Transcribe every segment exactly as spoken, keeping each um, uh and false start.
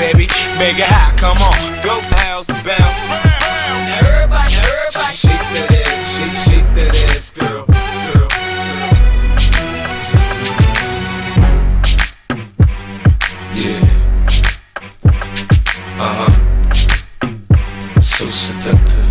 baby. Make it hot, come on. Go house bounce. Now everybody, now everybody shake that ass, shake, shake that ass, girl, girl. Yeah. Uh-huh. So seductive.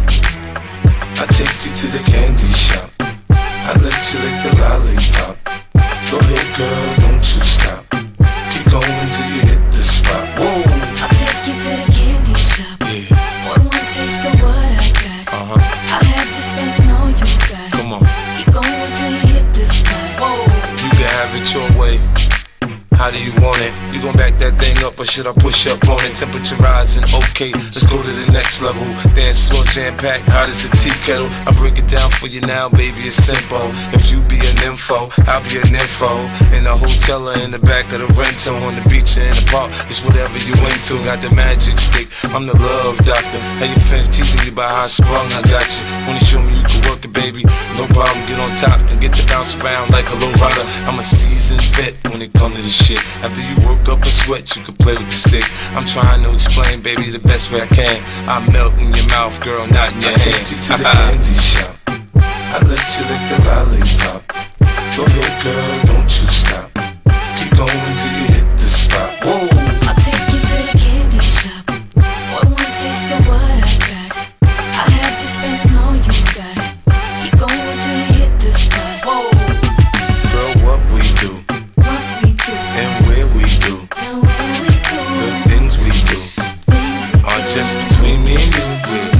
I take you to the candy shop. I let you lick the lollipop. Go ahead, girl, don't you stop. Keep going till you hit the spot. Whoa. I'll take you to the candy shop. Yeah. One more taste of what I got. Uh-huh. I'll have you spending all you got. Come on. Keep going till you hit the spot. Whoa. You can have it your way. How do you want it? You gon' back that thing up or should I push up on it? Temperature rising, okay, let's go to the next level. Dance floor jam-packed, hot as a tea kettle. I break it down for you now, baby, it's simple. If you be an info, I'll be an info. In the hotel or in the back of the rental, on the beach or in the park, it's whatever you into. Got the magic stick, I'm the love doctor. How your fans teasing you about how I sprung, I got you. Wanna show me you can work it, baby? No problem, get on top, then get to bounce around like a low rider. I'm a seasoned vet when it come to this shit. After you work up a sweat, you can play with the stick. I'm trying to explain, baby, the best way I can. I melt in your mouth, girl, not in your hand. I take you to the candy shop. I let you lick the lollipop. Go ahead, girl, don't you stop. Keep going till you hit the spot. Whoa. I'll take you to the candy shop. One more taste of what I got. I'll have you spending all you got. Keep going till you hit the spot. Whoa. Girl, what we do, What we do, and where we do, and where we do, the things we do things we are do. just between me and you.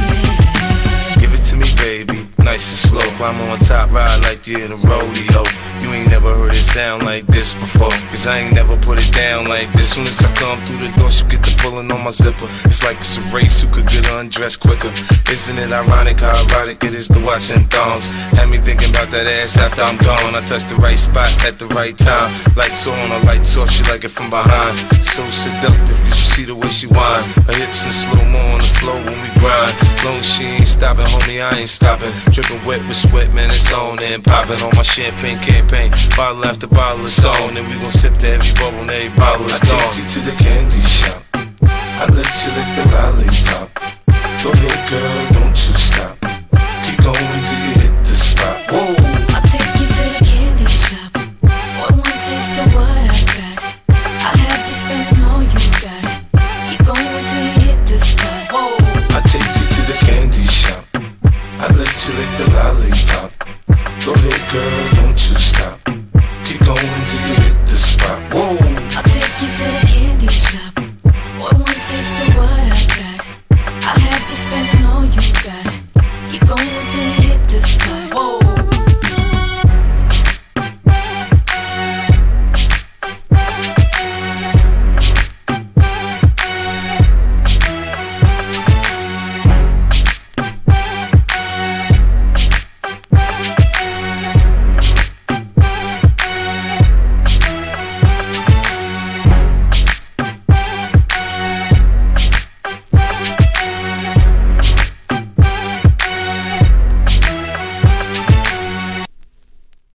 Yeah. Give it to me, baby, nice and slow. Climb on top, ride like you're in a rodeo. You ain't never heard it sound like this before, cause I ain't never put it down like this. Soon as I come through the door, she get the pulling on my zipper. It's like it's a race, who could get undressed quicker. Isn't it ironic how erotic it is to watch in thongs? Had me thinking about that ass after I'm gone. I touched the right spot at the right time. Lights on, or lights off, she like it from behind. So seductive, you should see the way she whine. Her hips in slow-mo on the floor when we grind. Long as she ain't stopping, homie, I ain't stopping. Dripping wet with sweat, man, it's on and popping on my champagne campaign. Bottle after bottle is on, and we gon' sip to every bubble and every bottle is gone. I take you to the candy shop.